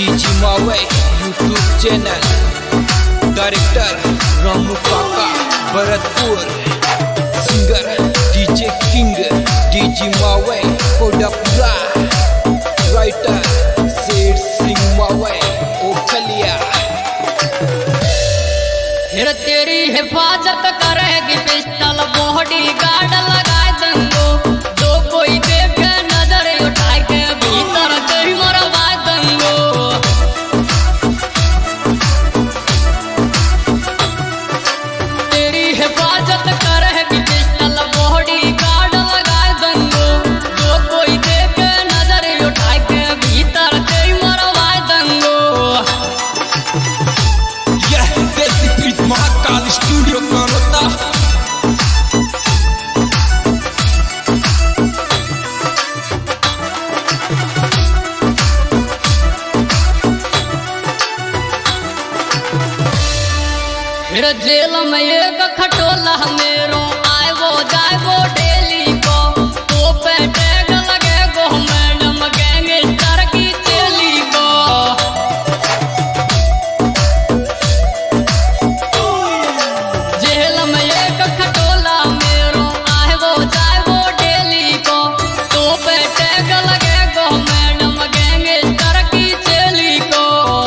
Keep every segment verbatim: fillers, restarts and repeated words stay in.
DG मावे YouTube channel, director Ramu Kaka Bharatpur, singer DJ king DG Mave Kodapura, writer Sher Singh मावे ओखलिया। फिर तेरी हिफाजत करेगी पिस्टल बॉडी गार्ड लगाए दंगो, जो कोई देखे नजर उठाए के भीतर तेरी मरवा दंगो। तेरी हिफाजत करेगी पिस्टल बॉडी गार्ड लगाए दंगो, जो कोई देखे नजर उठाए के भीतर तेरी मरवा दंगो। यह देसी प्रीत महाकाल स्टूडियो करोता। फिर जेल में एक खटोला मेरो आए वो जाए वो डेली को, तो पे टैग लगे गो मैडम गैंगस्टर की चेली को। जेल में एक खटोला मेरो आए वो जाए वो डेली को, तो पे टैग लगे गो मैडम गैंगस्टर की चेली को।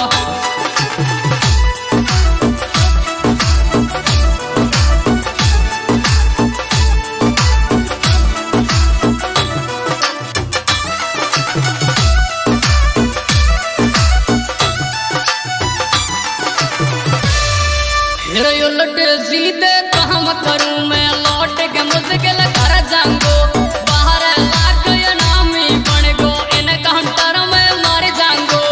फिर उलट सीधे काम करूं मैं, लौट के मुश्किल कर जाऊंगो, बाहर लाख नामी बन गो, इन काउंटर में मार जाऊंगो।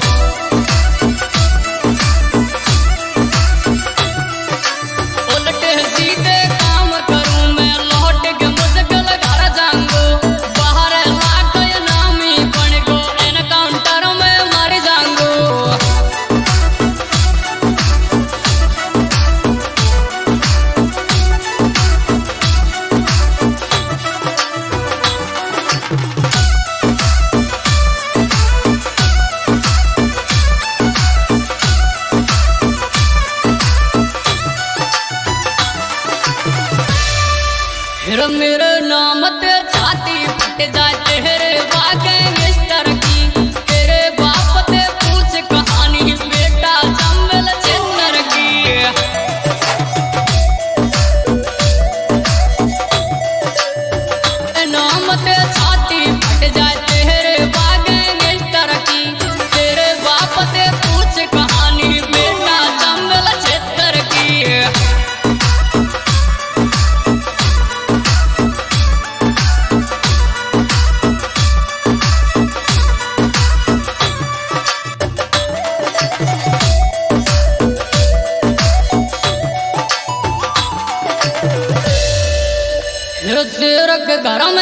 उलट सीधे काम करूं मैं, लौट के मुश्किल कर जाऊंगो, बाहर लाख नामी बन गो, इन काउंटर में मार जाऊंगो। फिर मेरे नाम ते छाती फट जाए तेरे वागे मिस्टर की, तेरे बाप ते पूछ कहानी बेटा जंगल चेतर की। नाम ते छाती फट जाए तेरे वागे मिस्टर की, तेरे बाप ते पूछ कहानी बेटा जंगल चेतर की। शेर के घर में